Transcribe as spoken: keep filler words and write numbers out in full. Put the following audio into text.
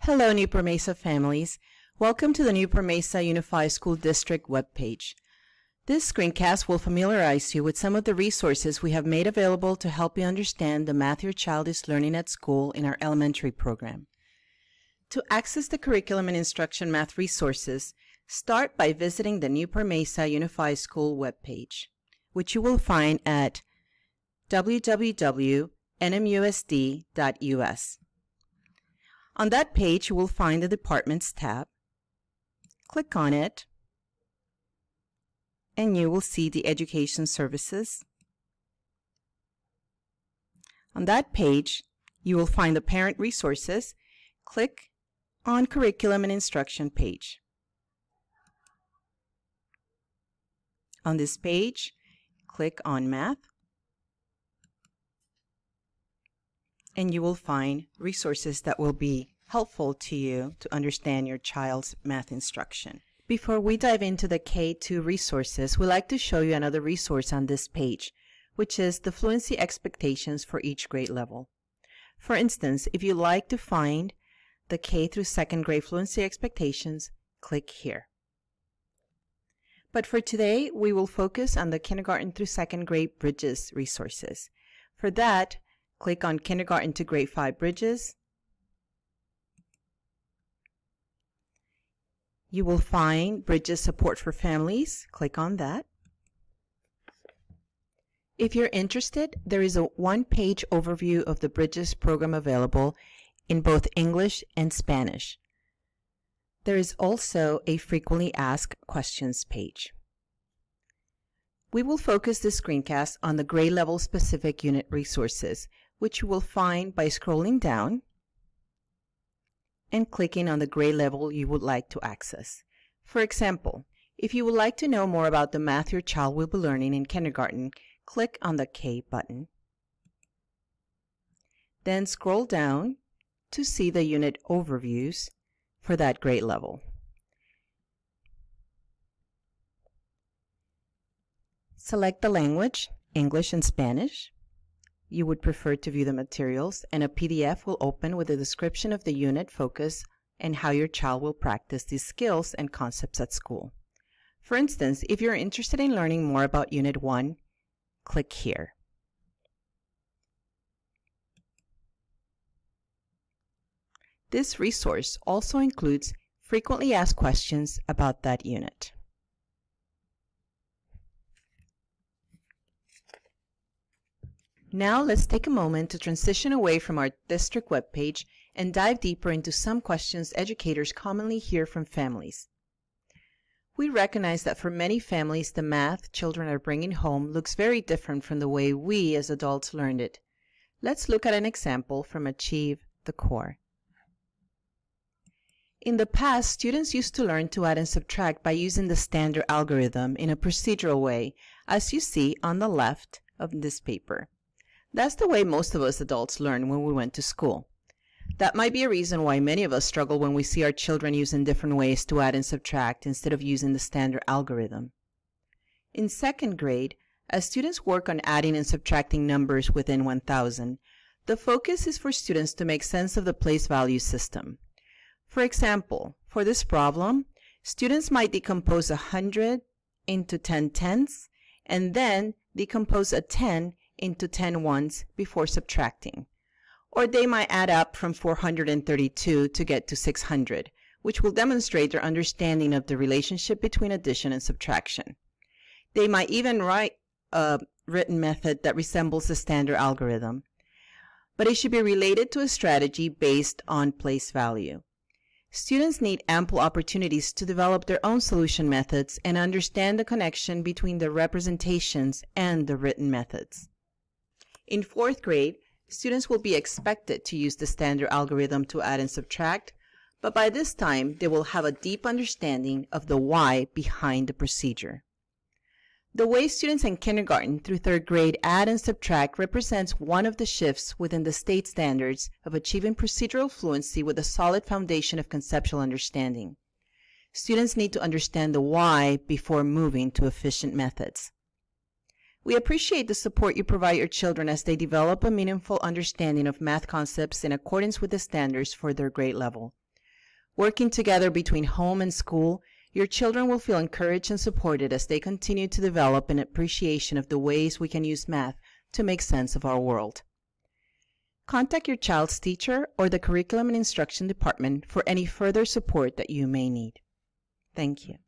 Hello, Newport-Mesa families. Welcome to the Newport-Mesa Unified School District webpage. This screencast will familiarize you with some of the resources we have made available to help you understand the math your child is learning at school in our elementary program. To access the curriculum and instruction math resources, start by visiting the Newport-Mesa Unified School webpage, which you will find at w w w dot n m u s d dot u s. On that page, you will find the Departments tab. Click on it, and you will see the Education Services. On that page, you will find the Parent Resources. Click on Curriculum and Instruction page. On this page, click on Math, and you will find resources that will be helpful to you to understand your child's math instruction. Before we dive into the K two resources, we'd like to show you another resource on this page, which is the fluency expectations for each grade level. For instance, if you'd like to find the K through second grade fluency expectations, click here. But for today, we will focus on the kindergarten through second grade Bridges resources. For that, click on Kindergarten to Grade five Bridges. You will find Bridges Support for Families. Click on that. If you're interested, there is a one-page overview of the Bridges program available in both English and Spanish. There is also a Frequently Asked Questions page. We will focus this screencast on the grade level specific unit resources, which you will find by scrolling down and clicking on the grade level you would like to access. For example, if you would like to know more about the math your child will be learning in kindergarten, click on the K button. Then scroll down to see the unit overviews for that grade level. Select the language, English and Spanish. You would prefer to view the materials, and a P D F will open with a description of the unit focus and how your child will practice these skills and concepts at school. For instance, if you're interested in learning more about Unit one, click here. This resource also includes frequently asked questions about that unit. Now let's take a moment to transition away from our district webpage and dive deeper into some questions educators commonly hear from families. We recognize that for many families, the math children are bringing home looks very different from the way we as adults learned it. Let's look at an example from Achieve the Core. In the past, students used to learn to add and subtract by using the standard algorithm in a procedural way, as you see on the left of this paper. That's the way most of us adults learned when we went to school. That might be a reason why many of us struggle when we see our children using different ways to add and subtract instead of using the standard algorithm. In second grade, as students work on adding and subtracting numbers within one thousand, the focus is for students to make sense of the place value system. For example, for this problem, students might decompose one hundred into ten tenths and then decompose a ten into ten ones before subtracting. Or they might add up from four hundred thirty-two to get to six hundred, which will demonstrate their understanding of the relationship between addition and subtraction. They might even write a written method that resembles the standard algorithm, but it should be related to a strategy based on place value. Students need ample opportunities to develop their own solution methods and understand the connection between the representations and the written methods. In fourth grade, students will be expected to use the standard algorithm to add and subtract, but by this time, they will have a deep understanding of the why behind the procedure. The way students in kindergarten through third grade add and subtract represents one of the shifts within the state standards of achieving procedural fluency with a solid foundation of conceptual understanding. Students need to understand the why before moving to efficient methods. We appreciate the support you provide your children as they develop a meaningful understanding of math concepts in accordance with the standards for their grade level. Working together between home and school, your children will feel encouraged and supported as they continue to develop an appreciation of the ways we can use math to make sense of our world. Contact your child's teacher or the Curriculum and Instruction Department for any further support that you may need. Thank you.